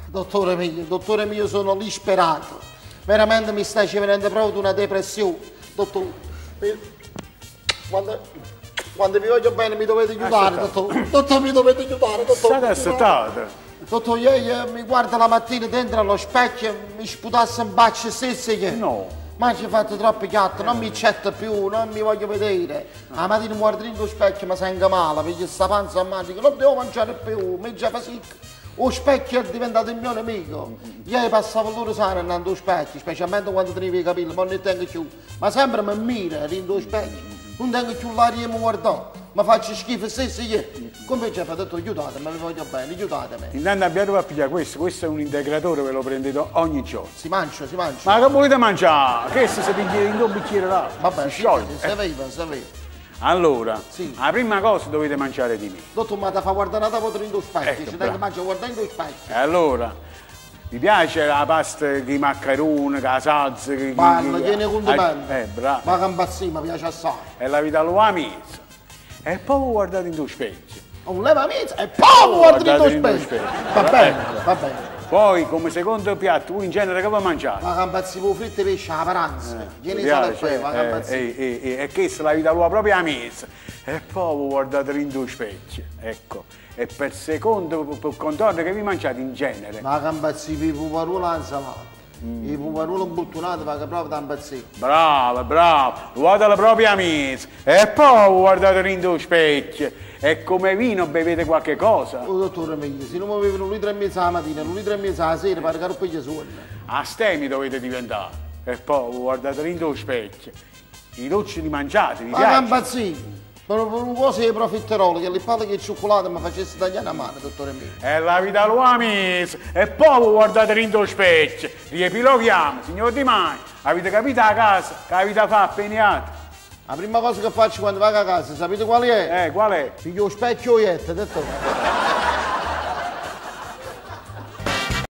Dottore mio, sono disperato. Veramente mi sta venendo proprio una depressione. Dottore, quando vi voglio bene mi dovete aiutare, dottore. Dottore, mi dovete aiutare, dottore. State aspettando. Dottore, ieri mi guarda la mattina dentro allo specchio e mi sputasse un bacio stesso che... No. Ma ci fate troppi chiatti, non mi accetta più, non mi voglio vedere. La mattina mi guardo dentro lo specchio e mi sento male, perché sta panza a mano, dico non devo mangiare più, mi già fa sick. Lo specchio è diventato il mio nemico. Ieri passavo l'ora sana andando allo specchio, specialmente quando tenevo i capelli, ma non ne tengo più. Ma sempre mi mira dentro lo specchio. Non tengo più l'aria e mi guardo. Ma faccio schifo stesso io. Come ci ha detto aiutatemi, vi voglio bene, aiutatemi. Intanto abbiate a pigliare questo è un integratore, ve lo prendete ogni giorno. Si mangia. Ma che volete mangiare? Che se piglia in un bicchiere d'acqua? Vabbè, si scioglie. Sapeva. Allora, sì. La prima cosa dovete mangiare di me. Dottor, ma ti fa guardare una foto dentro lo specchio, Ecco, ci tengo mangiare guardando lo specchio. E allora, vi piace la pasta con i maccheroni, con la salsa? Balla, tiene condimento. Bravo. Ma che impazzì, mi piace assai. E la vita lo ha messa. E poi guardate in due specchio. Un leva mezzo e poi guardate in due specchio. Va bene. Poi, come secondo piatto, voi in genere che vi mangiate? Ma che impazzivo fritto e pesce alla paranza. Vieni solo e poi, ma che impazzì. E questa la vita lo ha proprio a messa. E poi guardate in due specchio. Ecco. E per secondo, per contorno che vi mangiate in genere. Ma che impazzì, i puparuoli all'insalata. I puparuoli imbottonati, ma che proprio da impazzì. Bravo, guardate proprio a messa. E poi guardate in due specchio. E come vino bevete qualche cosa? Oh, dottore meglio, se non mi bevono 1,5 litri la mattina, 1,5 litri la sera, pare che non piglia sonno. Astemi dovete diventare. E poi guardate in due specchio. I dolci li mangiate, vi Ma piace? che impazzì! Per un po' sei profiterolo, che le palle che il cioccolato mi facesse tagliare la mano, dottore mio. E la vita lo ha messa. E poi guardate in due specchio. Riepiloghiamo, signor Di Mai. Avete capito a casa che avete fatto appeniato? La prima cosa che faccio quando vado a casa, sapete qual è? Qual è? Piglio lo specchio e dottore.